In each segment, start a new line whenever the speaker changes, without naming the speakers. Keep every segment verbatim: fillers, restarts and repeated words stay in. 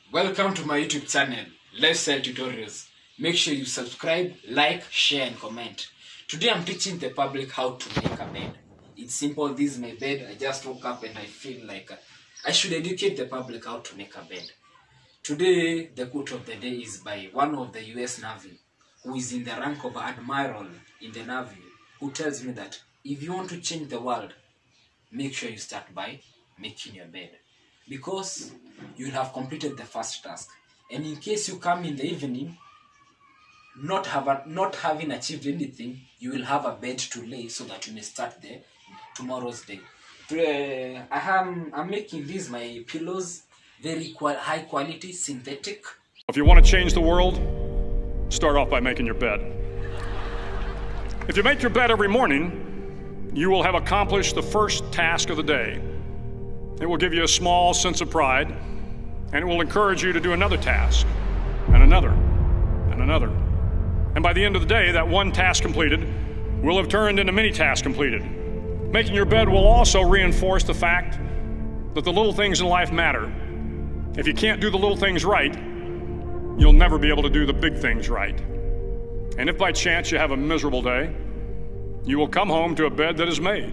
Welcome to my YouTube channel, Lifestyle Tutorials. Make sure you subscribe, like, share and comment. Today I'm teaching the public how to make a bed. It's simple. This is my bed. I just woke up and I feel like I should educate the public how to make a bed. Today the quote of the day is by one of the U S Navy who is in the rank of admiral in the Navy, who tells me that if you want to change the world, make sure you start by making your bed, because you will have completed the first task. And in case you come in the evening not have a, not having achieved anything, you will have a bed to lay so that you may start the tomorrow's day. Uh, I am I'm making these my pillows, very qual high quality synthetic.
If you want to change the world, start off by making your bed. If you make your bed every morning, you will have accomplished the first task of the day. It will give you a small sense of pride, and it will encourage you to do another task, and another, and another. And by the end of the day, that one task completed will have turned into many tasks completed. Making your bed will also reinforce the fact that the little things in life matter. If you can't do the little things right, you'll never be able to do the big things right. And if by chance you have a miserable day, you will come home to a bed that is made,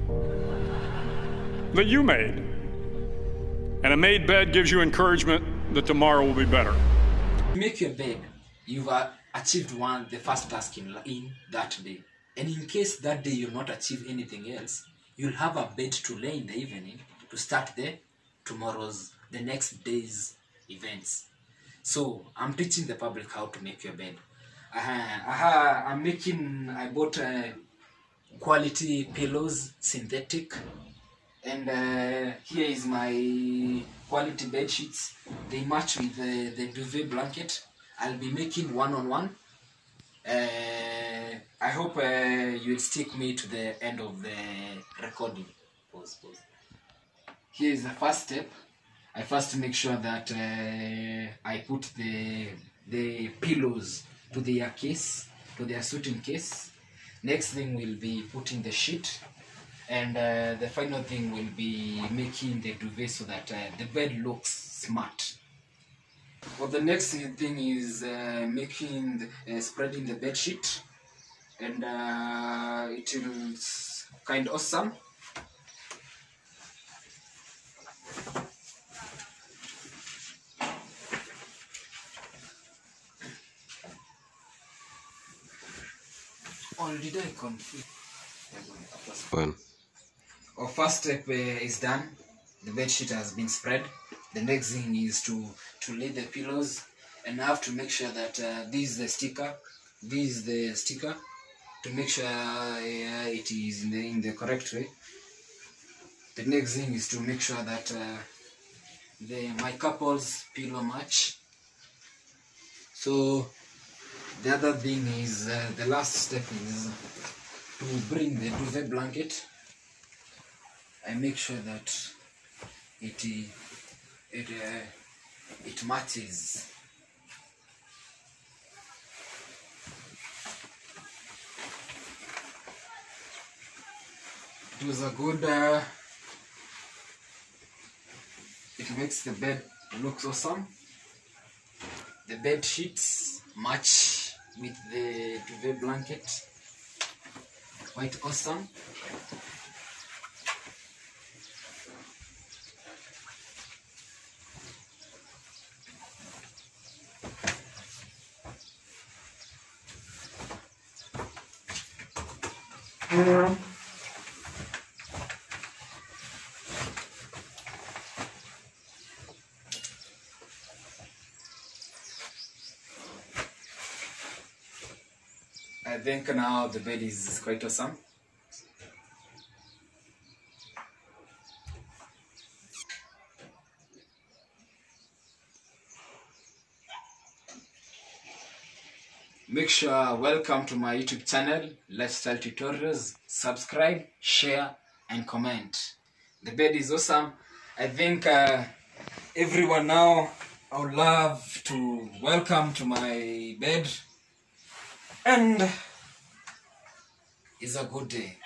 that you made. And a made bed gives you encouragement that tomorrow will be better.
Make your bed. You've uh, achieved one, the first task in, in that day. And in case that day you'll not achieve anything else, you'll have a bed to lay in the evening to start the tomorrow's, the next day's events. So I'm teaching the public how to make your bed. Uh, uh, I'm making, I bought uh, quality pillows, synthetic. And uh, here is my quality bed sheets. They match with the, the duvet blanket. I'll be making one-on-one. Uh, I hope uh, you will stick me to the end of the recording. Pause, pause. Here is the first step. I first make sure that uh, I put the, the pillows to their case, to their suiting case. Next thing will be putting the sheet. And uh, the final thing will be making the duvet so that uh, the bed looks smart. Well, the next thing is uh, making, the, uh, spreading the bed sheet, and uh, it is kind of awesome. Or did I confuse?
One.
Our first step uh, is done. The bed sheet has been spread. The next thing is to to lay the pillows, and I have to make sure that uh, this is the sticker. This is the sticker to make sure uh, it is in the in the correct way. The next thing is to make sure that uh, the my couple's pillow match. So the other thing is uh, the last step is to bring the duvet blanket. I make sure that it it uh, it matches. It was a good. Uh, it makes the bed look awesome. The bed sheets match with the duvet blanket. Quite awesome. Mm-hmm. I think now the bed is quite awesome. Make sure, welcome to my YouTube channel, Lifestyle Tutorials. Subscribe, share and comment. The bed is awesome. I think uh, everyone now, I would love to welcome to my bed. And it's a good day.